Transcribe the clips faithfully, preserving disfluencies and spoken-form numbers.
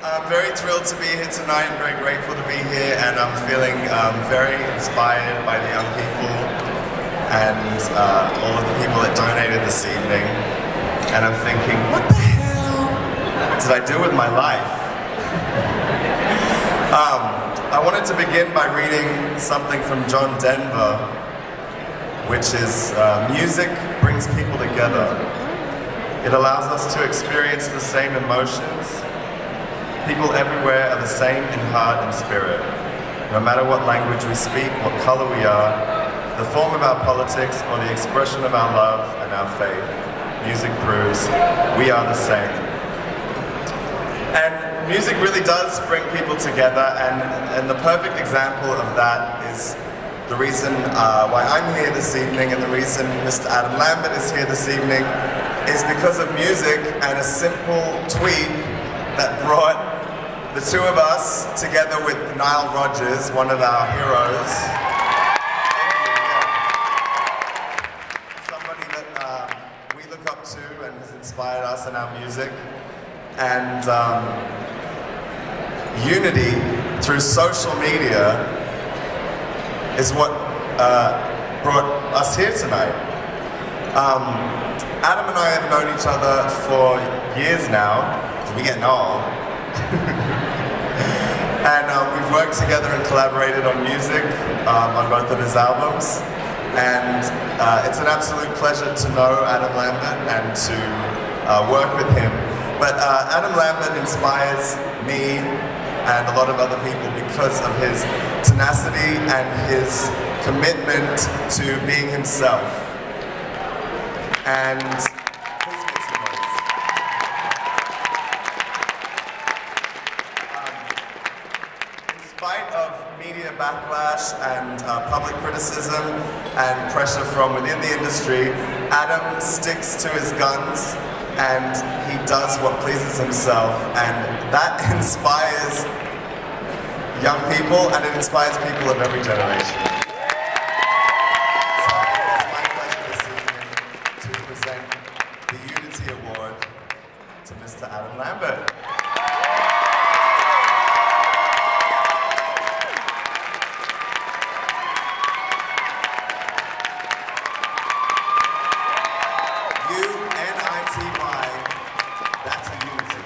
I'm very thrilled to be here tonight, very grateful to be here, and I'm feeling um, very inspired by the young people and uh, all of the people that donated this evening. And I'm thinking, what the hell did I do with my life? um, I wanted to begin by reading something from John Denver, which is uh, music brings people together. It allows us to experience the same emotions. People everywhere are the same in heart and spirit. No matter what language we speak, what color we are, the form of our politics, or the expression of our love and our faith, music proves we are the same. And music really does bring people together, and, and the perfect example of that is the reason uh, why I'm here this evening, and the reason Mister Adam Lambert is here this evening, is because of music and a simple tweet that brought the two of us together with Nile Rodgers, one of our heroes. Somebody that uh, we look up to and has inspired us in our music. And um, unity through social media is what uh, brought us here tonight. Um, Adam and I have known each other for years now, we're getting old. And uh, we've worked together and collaborated on music, um, on both of his albums. And uh, it's an absolute pleasure to know Adam Lambert and to uh, work with him. But uh, Adam Lambert inspires me and a lot of other people because of his tenacity and his commitment to being himself. And please make some noise. Um, in spite of media backlash and uh, public criticism and pressure from within the industry, Adam sticks to his guns and he does what pleases himself, and that inspires young people and it inspires people of every generation. The Unity Award to Mister Adam Lambert. U N I T Y, that's a unity.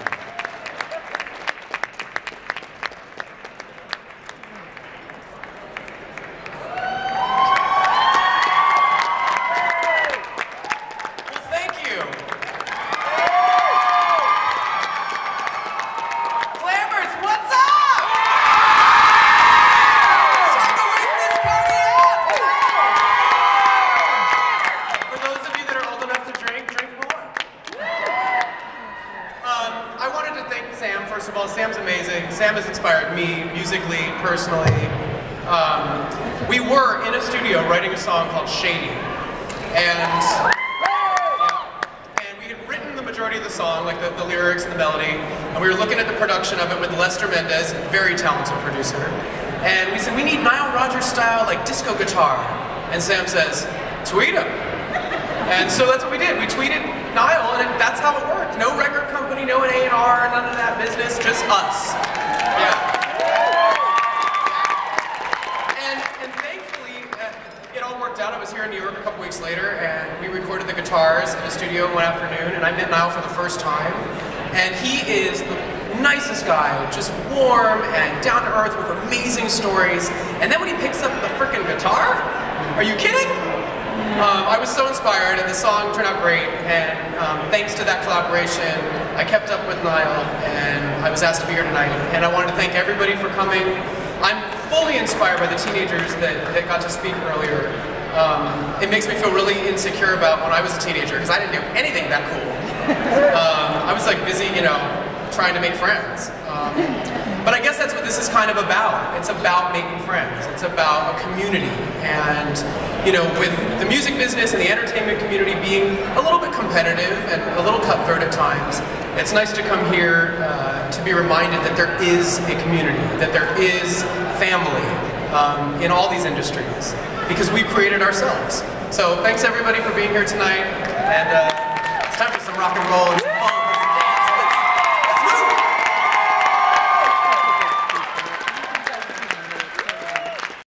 First of all, Sam's amazing. Sam has inspired me musically, personally. Um, we were in a studio writing a song called Shady. And, yeah, and we had written the majority of the song, like the, the lyrics and the melody, and we were looking at the production of it with Lester Mendez, a very talented producer. And we said, we need Nile Rodgers style, like disco guitar. And Sam says, tweet him. And so that's what we did. We tweeted Nile, and it, that's how it worked. No record company, no an A and R, none of that business, just us. Yeah. And, and thankfully, uh, it all worked out. I was here in New York a couple weeks later, and we recorded the guitars in a studio one afternoon, and I met Nile for the first time. And he is the nicest guy, just warm and down to earth with amazing stories. And then when he picks up the frickin' guitar, are you kidding? Um, I was so inspired, and the song turned out great, and um, thanks to that collaboration, I kept up with Nile, and I was asked to be here tonight, and I wanted to thank everybody for coming. I'm fully inspired by the teenagers that, that got to speak earlier. Um, it makes me feel really insecure about when I was a teenager, because I didn't do anything that cool. Um, I was like busy, you know, trying to make friends. Um, but I guess that's what this is kind of about. It's about making friends. It's about a community. And, you know, with the music business and the entertainment community being a little bit competitive and a little cutthroat at times, it's nice to come here uh, to be reminded that there is a community, that there is family um, in all these industries, because we've created ourselves. So thanks everybody for being here tonight, and uh, it's time for some rock and roll.